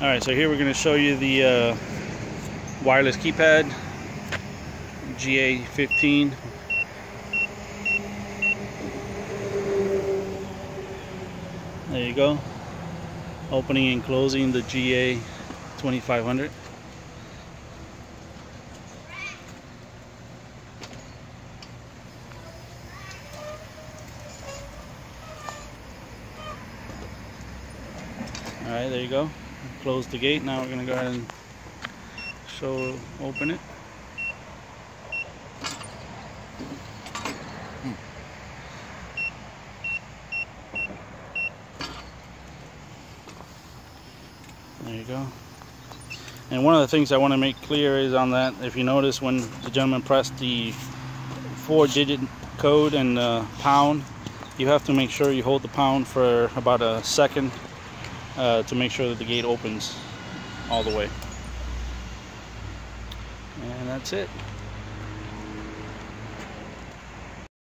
Alright, so here we're going to show you the wireless keypad GA-15. There you go. Opening and closing the GA-2500. Alright, there you go. Close the gate. Now we're going to go ahead and open it. There you go. And one of the things I want to make clear is on that, if you notice when the gentleman pressed the 4-digit code and pound, you have to make sure you hold the pound for about a second to make sure that the gate opens all the way. And that's it.